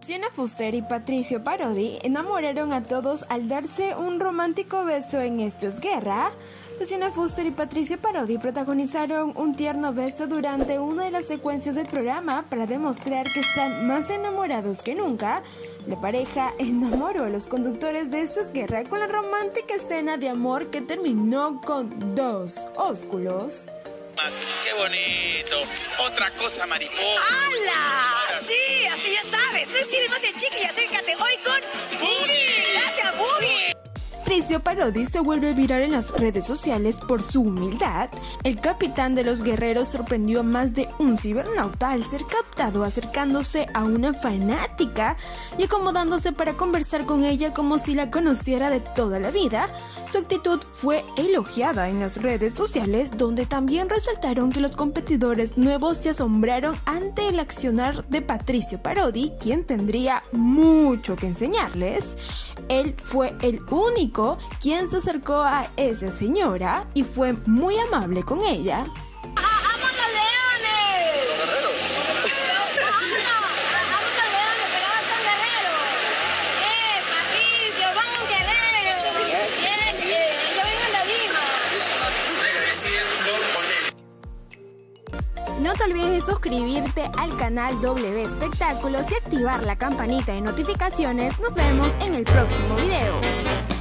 Luciana Fuster y Patricio Parodi enamoraron a todos al darse un romántico beso en Esto es Guerra. Luciana Fuster y Patricio Parodi protagonizaron un tierno beso durante una de las secuencias del programa para demostrar que están más enamorados que nunca. La pareja enamoró a los conductores de Esto es Guerra con la romántica escena de amor que terminó con 2 ósculos. ¡Qué bonito! Otra cosa, mariposa. ¡Hala! Sí, así ya sabes. No estires más el chicle y acércate hoy con Boogie. Gracias, Boogie. Patricio Parodi se vuelve viral en las redes sociales por su humildad. El capitán de los guerreros sorprendió a más de un cibernauta al ser captado acercándose a una fanática y acomodándose para conversar con ella como si la conociera de toda la vida. Su actitud fue elogiada en las redes sociales, donde también resaltaron que los competidores nuevos se asombraron ante el accionar de Patricio Parodi, quien tendría mucho que enseñarles. Él fue el único quien se acercó a esa señora y fue muy amable con ella. ¡Vamos los leones! ¿Los guerreros? ¡Vamos los leones, pero ahora son guerreros! Patricio, vamos guerreros! Bien, yo vengo en la Lima. No te olvides de suscribirte al canal W Espectáculos y activar la campanita de notificaciones. Nos vemos en el próximo video.